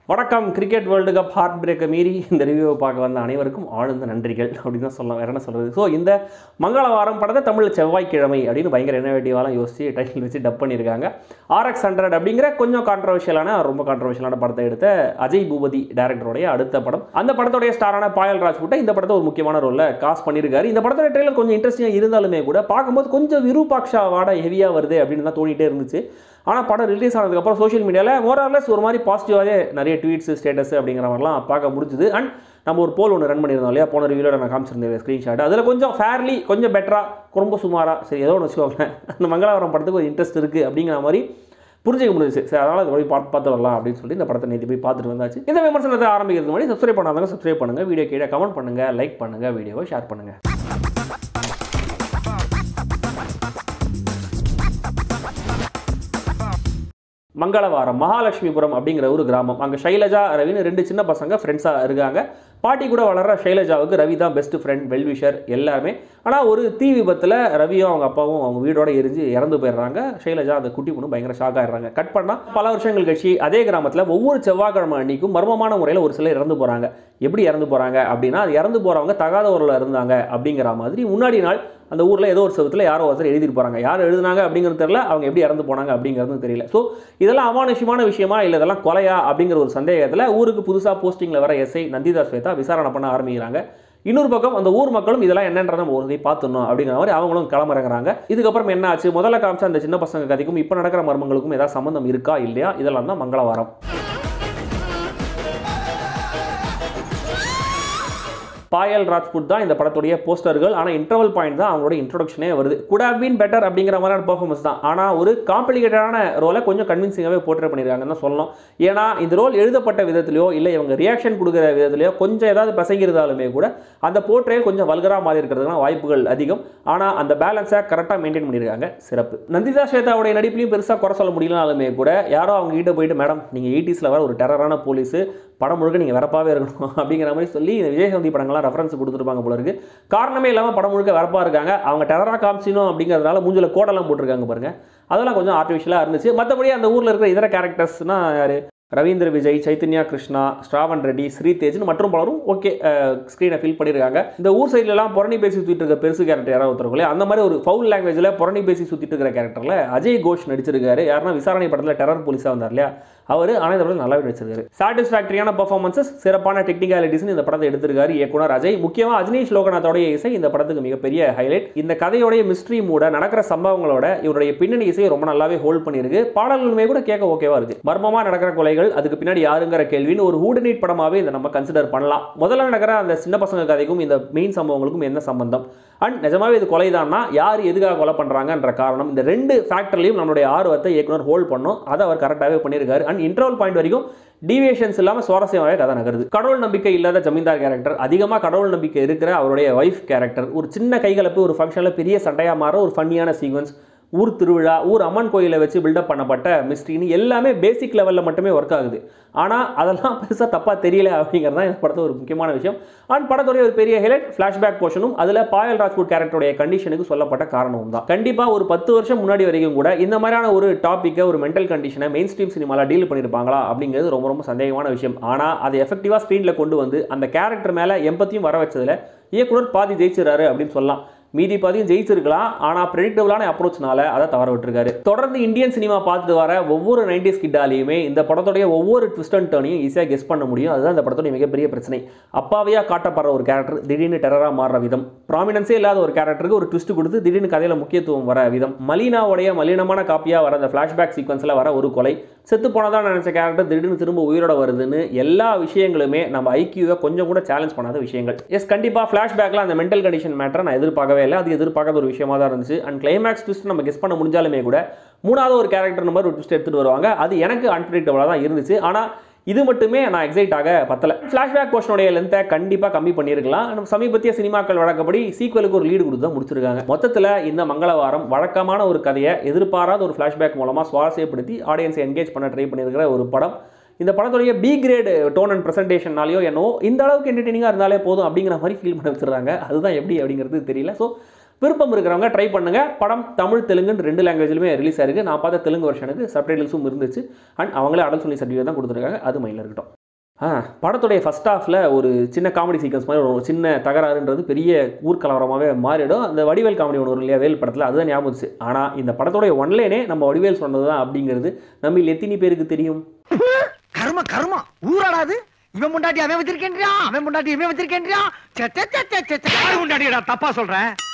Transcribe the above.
வணக்கம். Cricket world cup heart பிரேக்கை மீறி இந்த ரிவ்யூவை பார்க்க வந்த அனைவருக்கும் ஆழ்ந்த நன்றிகள் அப்படின்னு தான் சொல்லலாம். வேறு என்ன சொல்கிறது. ஸோ இந்த மங்களவாரம் படத்தை தமிழ் செவ்வாய்க்கிழமை அப்படின்னு பயங்கர இன்னோவேட்டிவாலாம் யோசிச்சு டைட்டில் வச்சு டப் பண்ணியிருக்காங்க. RX100 அப்படிங்கிற கொஞ்சம் ரொம்ப கான்ட்ரவர்ஷியலான படத்தை எடுத்த அஜய் பூபதி டைரக்டருடைய அடுத்த படம். அந்த படத்துடைய ஸ்டாரான பாயல் ராஜ்புட்டை இந்த படத்தை ஒரு முக்கியமான ரோலில் காஸ்ட் பண்ணியிருக்காரு. இந்த படத்தோட ட்ரெய்லர் கொஞ்சம் இன்ட்ரெஸ்டிங்காக இருந்தாலுமே கூட பார்க்கும்போது கொஞ்சம் விருபாக்ஷா வாட ஹெவியாக வருது அப்படின்னு தான் தோணிகிட்டே இருந்துச்சு. ஆனால் படம் ரிலீஸ் ஆனதுக்கப்புறம் சோஷியல் மீடியாவில் மோரார்லெஸ் ஒரு மாதிரி பாசிட்டிவாகவே நிறைய ட்வீட்ஸ் ஸ்டேட்டஸ் அப்படிங்கிற மாதிரிலாம் பார்க்க முடிஞ்சுது. அண்ட் நம்ம ஒரு போல் ஒன்று ரன் பண்ணியிருந்தோம் இல்லையா, போன ரிவ்யூவில் நான் காமிச்சிருந்தேன் ஸ்க்ரீன்ஷாட். அதில் கொஞ்சம் ஃபேர்லி கொஞ்சம் பெட்டராக ரொம்ப சுமாராக சரி ஏதோ ஒன்று வச்சுக்கோங்களேன், அந்த மங்களவாரம் படத்துக்கு ஒரு இன்ட்ரெஸ்ட் இருக்குது அப்படிங்கிற மாதிரி புரிஞ்சிக்க முடிஞ்சிச்சு. சரி அதனால் அதை போய் பார்த்து வரலாம் அப்படின்னு சொல்லி இந்த படத்தை நேற்று போய் பார்த்துட்டு வந்தாச்சு. இந்த விமர்சனத்தை ஆரம்பிக்கிறது முன்னாடி சப்ஸ்கிரைப் பண்ணாதவங்க சப்ஸ்கிரைப் பண்ணுங்கள், வீடியோ கீழே கமெண்ட் பண்ணுங்கள், லைக் பண்ணுங்கள், வீடியோவை ஷேர் பண்ணுங்கள். மங்களவாரம் மகாலட்சுமிபுரம் அப்படிங்கிற ஒரு கிராமம். அங்கே ஷைலஜா ரவின்னு 2 சின்ன பசங்க ஃப்ரெண்ட்ஸாக இருக்காங்க. பாட்டி கூட வளர்கிற ஷைலஜாவுக்கு ரவி தான் பெஸ்ட் ஃப்ரெண்ட், வெல்விஷர் எல்லாமே. ஆனால் ஒரு தீ விபத்தில் ரவியும் அவங்க அப்பாவும் அவங்க வீடோட எரிஞ்சு இறந்து போயிடுறாங்க. ஷைலஜா அந்த குட்டி பொண்ணு பயங்கர ஷாக் ஆகிடுறாங்க. கட் பண்ணால் பல வருஷங்கள் கழிச்சு அதே கிராமத்தில் ஒவ்வொரு செவ்வாய்க்கிழமை அன்னைக்கும் மர்மமான முறையில் ஒரு சிலர் இறந்து போகிறாங்க. எப்படி இறந்து போகிறாங்க அப்படின்னா, அது இறந்து போகிறவங்க தகாதவரில் இருந்தாங்க அப்படிங்கிற மாதிரி முன்னாடி நாள் அந்த ஊரில் ஏதோ ஒரு செவத்தில் யாரோ ஒருத்தர் எழுதிட்டு போகிறாங்க. யார் எழுதுனாங்க அப்படிங்கிறது தெரியல, அவங்க எப்படி இறந்து போனாங்க அப்படிங்கிறது தெரியல. ஸோ இதெல்லாம் அமானுஷ்யமான விஷயமா இல்லை இதெல்லாம் கொலையா அப்படிங்கிற ஒரு சந்தேகத்தில் ஊருக்கு புதுசாக போஸ்டிங்கில் வர எஸ்ஐ நந்திதா ஸ்வேதா விசாரணை பண்ண ஆரம்பிக்கிறாங்க. இன்னொரு பக்கம் அந்த ஊர் மக்களும் இதெல்லாம் என்னன்றதை நம்ம ஒரு பார்த்துடணும் அப்படிங்கிற மாதிரி அவங்களும் கிளம்புறாங்க. இதுக்கப்புறம் என்ன ஆச்சு, முதல்ல காமிச்ச அந்த சின்ன பசங்க கதைக்கும் இப்போ நடக்கிற மர்மங்களுக்கும் ஏதாவது சம்பந்தம் இருக்கா இல்லையா, இதெல்லாம் தான் மங்களவாரம். பாயல் ராஜ்புட் தான் இந்த படத்துடைய போஸ்டர்கள். ஆனால் இன்டர்வல் பாயிண்ட் தான் அவங்களோட இன்ட்ரோடக்ஷனே வருது. குட் ஹேவ் பீன் பெட்டர் அப்படிங்கிற மாதிரியான பெர்ஃபார்மன்ஸ் தான். ஆனால் ஒரு காம்ப்ளிகேட்டடான ரோலை கொஞ்சம் கன்வின்சிங்காகவே போர்ட்ரே பண்ணியிருக்காங்கன்னு தான் சொல்லணும். ஏன்னா இந்த ரோல் எழுதப்பட்ட விதத்திலையோ இல்லை இவங்க ரியாக்ஷன் கொடுக்குற விதத்திலையோ கொஞ்சம் ஏதாவது பசங்கிருந்தாலுமே கூட அந்த போர்ட்ரே கொஞ்சம் வல்கராக மாறி இருக்கிறதுனா வாய்ப்புகள் அதிகம். ஆனால் அந்த பேலன்ஸை கரெக்டாக மெயின்டைன் பண்ணியிருக்காங்க, சிறப்பு. நந்திதா ஸ்வேதாவுடைய நடிப்புலையும் பெருசாக குறை சொல்ல முடியலனாலுமே கூட யாரோ அவங்க கிட்ட போயிட்டு, மேடம் நீங்கள் 80s வர ஒரு டெரரான போலீஸு, படம் முழுக்க நீங்கள் வரப்பாகவே இருக்கணும் அப்படிங்கிற மாதிரி சொல்லி இந்த விஜய் படங்கள்லாம் ரெஃபரன்ஸ் கொடுத்துருப்பாங்க போல இருக்கு. காரணமே இல்லாமல் படம் முழுக்க வரப்பா இருக்காங்க. அவங்க டெரராக காமிச்சினோம் அப்படிங்கிறதுனால மூஞ்சில் கோடெல்லாம் போட்டிருக்காங்க பாருங்க. அதெல்லாம் கொஞ்சம் ஆர்டிஃபிஷியலாக இருந்துச்சு. மற்றபடி அந்த ஊரில் இருக்கிற இதர கேரக்டர்ஸ்னா யார், ரவீந்திர, விஜய், சைத்தன்யா, கிருஷ்ணா, ஸ்ராவன், ரெட்டி, ஸ்ரீதேஜ்னு மற்றும் பலரும் ஓகே ஸ்க்ரீனை ஃபில் பண்ணியிருக்காங்க. இந்த ஊர் சைட்லலாம் புரணி பேசி சுற்றிட்டு இருக்க பெருசு கேரக்டர் யாராவது ஒருத்தருக்குள்ளே அந்த மாதிரி ஒரு ஃபவுல் லாங்குவேஜில் புரணி பேசி சுற்றிட்டு இருக்கிற கேரக்டரில் அஜய் கோஷ் நடிச்சிருக்காரு. யாருன்னா விசாரணை படத்தில் டெரர் போலீஸாக வந்தார் இல்லையா, அவர். ஆனால் இந்த படத்தில் நல்லாவே நடிச்சிருக்காரு. சாட்டிஸ்ஃபேக்டரியான பர்ஃபார்மன்ஸஸ், சிறப்பான டெக்னிக்காலிட்டிஸ் இந்த படத்தை எடுத்திருக்காரு இயக்குனர் அஜய். முக்கியமாக அஜனீஷ் லோகநாத்தோடைய இசை இந்த படத்துக்கு மிகப்பெரிய ஹைலைட். இந்த கதையோடைய மிஸ்ட்ரி மூட நடக்கிற சம்பவங்களோட இவருடைய பின்னணி இசையை ரொம்ப நல்லாவே ஹோல்ட் பண்ணியிருக்கு. பாடல்களுமே கூட கேட்க ஓகேவா இருக்கு. மர்மமாக நடக்கிற கொலைகள், அதுக்கு பின்னாடி யாருங்கிற கேள்வின்னு ஒரு ஹூடனிட் படமாகவே இதை நம்ம கன்சிடர் பண்ணலாம். முதல்ல நடக்கிற அந்த சின்ன பசங்க கதைக்கும் இந்த மெயின் சம்பவங்களுக்கும் என்ன சம்பந்தம், அண்ட் நிஜமாவே இது கொலைதான்னா யார் எதுக்காக கொலை பண்ணுறாங்கன்ற காரணம், இந்த 2 ஃபேக்டர்லையும் நம்மளுடைய ஆர்வத்தை இயக்குனர் ஹோல்ட் பண்ணும். அதை அவர் கரெக்டாகவே பண்ணியிருக்காரு. அண்ட் இன்டர்வல் பாயிண்ட் வரைக்கும் டீவியேஷன்ஸ் இல்லாமல் சுவாரஸ்யமாகவே கதை நகருது. கடவுள் நம்பிக்கை இல்லாத ஜமீன்தார் கேரக்டர், அதிகமாக கடவுள் நம்பிக்கை இருக்கிற அவருடைய ஒய்ஃப் கேரக்டர், ஒரு சின்ன கைகலப்பு ஒரு ஃபங்க்ஷனில் பெரிய சண்டையாக மாற ஒரு ஃபன்னியான சீக்வன்ஸ், ஊர் திருவிழா, ஊர் அம்மன் கோயிலை வச்சு பில்டப் பண்ணப்பட்ட மிஸ்ட்ரின்னு எல்லாமே பேசிக் லெவலில் மட்டுமே ஒர்க் ஆகுது. ஆனால் அதெல்லாம் பெருசாக தப்பாக தெரியல அப்படிங்கிறது தான் இந்த படத்தில் ஒரு முக்கியமான விஷயம். அண்ட் படத்துடைய ஒரு பெரிய ஹைலைட் ஃப்ளாஷ்பேக் போர்ஷனும் அதில் பாயல் ராஜ்புட் கேரக்டருடைய கண்டிஷனுக்கு சொல்லப்பட்ட காரணமும் தான். கண்டிப்பாக ஒரு 10 வருஷம் முன்னாடி வரைக்கும் கூட இந்த மாதிரியான ஒரு டாப்பிக்கை, ஒரு மென்டல் கண்டிஷனை மெயின் ஸ்ட்ரீம் சினிமாவில் டீல் பண்ணியிருப்பாங்களா அப்படிங்கிறது ரொம்ப ரொம்ப சந்தேகமான விஷயம். ஆனால் அதை எஃபெக்டிவாக ஸ்க்ரீனில் கொண்டு வந்து அந்த கேரக்டர் மேலே எம்பத்தியும் வர வச்சதில் இயக்குனர் பாதி ஜெயிச்சிடறாரு அப்படின்னு சொல்லலாம். மீதி பாதியும் ஜெயிச்சிருக்கலாம். ஆனால் ப்ரெடிக்டபிளான அப்ரோச்னால அதை தவற விட்டுருக்காரு. தொடர்ந்து இந்தியன் சினிமா பார்த்துட்டு வர ஒவ்வொரு 90s கிட்டாலையுமே இந்த படத்துடைய ஒவ்வொரு ட்விஸ்ட் அண்ட் டர்னையும் ஈஸியாக கெஸ் பண்ண முடியும். அதுதான் இந்த படத்துடைய மிகப்பெரிய பிரச்சனை. அப்பாவையாக காட்டப்படுற ஒரு கேரக்டர் திடீர்னு டெரராக மாறுற விதம், ப்ராமினன்ஸே இல்லாத ஒரு கேரக்டருக்கு ஒரு ட்விஸ்ட் கொடுத்து திடீர்னு கதையில் முக்கியத்துவம் வர விதம், மலீனாவுடைய மலினமான காப்பியாக வர அந்த ஃப்ளாஷ்பேக் சீக்வன்ஸில் வர ஒரு கொலை, செத்து போனதான் நினைச்ச கேரக்டர் திடீர்னு திரும்ப உயிரோட வருதுன்னு எல்லா விஷயங்களுமே நம்ம ஐக்கியூவை கொஞ்சம் கூட சேலஞ்ச் பண்ணாத விஷயங்கள். எஸ், கண்டிப்பாக ஃப்ளாஷ்பேக்கில் அந்த மென்டல் கண்டிஷன் மேட்டரை நான் எதிர்பார்க்கவே இல்லை. அது எதிர்பார்க்காத ஒரு விஷயமா தான் இருந்துச்சு. அண்ட் கிளைமேக்ஸ் ட்விஸ்ட் நம்ம கெஸ் பண்ண முடிஞ்சாலுமே கூட 3வது ஒரு கேரக்டர் நம்பர் ஒரு ட்விஸ்ட் எடுத்துகிட்டு வருவாங்க. அது எனக்கு அன்பிரடிக்டபிளாக தான் இருந்துச்சு. ஆனால் இது மட்டுமே நான் எக்ஸைட் ஆக பத்தலை. ஃப்ளாஷ்பேக் போர்ஷனுடைய லென்த்தை கண்டிப்பாக கம்மி பண்ணியிருக்கலாம். சமீபத்திய சினிமாக்கள் வழக்கப்படி சீக்வலுக்கு ஒரு லீடு கொடுத்து தான் முடிச்சிருக்காங்க. மொத்தத்தில் இந்த மங்களவாரம் வழக்கமான ஒரு கதையை எதிர்பாராத ஒரு ஃப்ளாஷ்பேக் மூலமாக சுவாரஸ்யப்படுத்தி ஆடியன்ஸை என்கேஜ் பண்ண ட்ரை பண்ணியிருக்கிற ஒரு படம். இந்த படத்துடைய பி கிரேட் டோன் அண்ட் ப்ரெசன்டேஷனாலேயோ என்னோ இந்த அளவுக்கு என்டர்டெய்னிங்காக இருந்தாலே போதும் அப்படிங்கிற மாதிரி ஃபீல் பண்ண வச்சுருக்காங்க. அதுதான் எப்படி அப்படிங்கிறது தெரியல. ஸோ விருப்பம் இருக்கிறவங்க ட்ரை பண்ணுங்க. படம் தமிழ் தெலுங்குன்னு 2 லாங்குவேஜ்லையுமே ரிலீஸ் ஆயிருக்கு. நான் பார்த்த தெலுங்கு வெர்ஷனுக்கு சப்டைட்டில்ஸும் இருந்துச்சு. அண்ட் அவங்களே அடல் சொல்லி சர்டிஃபிகேட் தான் கொடுத்துருக்காங்க. அது மைண்டில் இருக்கட்டும். படத்துடைய ஃபர்ஸ்ட் ஹாஃபில் ஒரு சின்ன காமெடி சீக்வன்ஸ் மாதிரி ஒரு சின்ன தகராறுன்றது பெரிய ஊர்கலவரமாகவே மாறிடும். அந்த வடிவேல் காமெடி ஒன்று இல்லையா வேல் படத்தில், அதுதான் ஞாபகம் வந்துச்சு. ஆனால் இந்த படத்துடைய ஒன்லைனே நம்ம வடிவேல் சொன்னது தான் அப்படிங்கிறது நம்ம எத்தனை பேருக்கு தெரியும்? கர்ம கர்மா ஊராடாது. இவன் முண்டாட்டி அவன் வச்சிருக்கேன்றியா, அவன் முண்டாட்டி இவன் வச்சிருக்கேன்றியா. முண்டாட்டிடா தப்பா சொல்றேன்.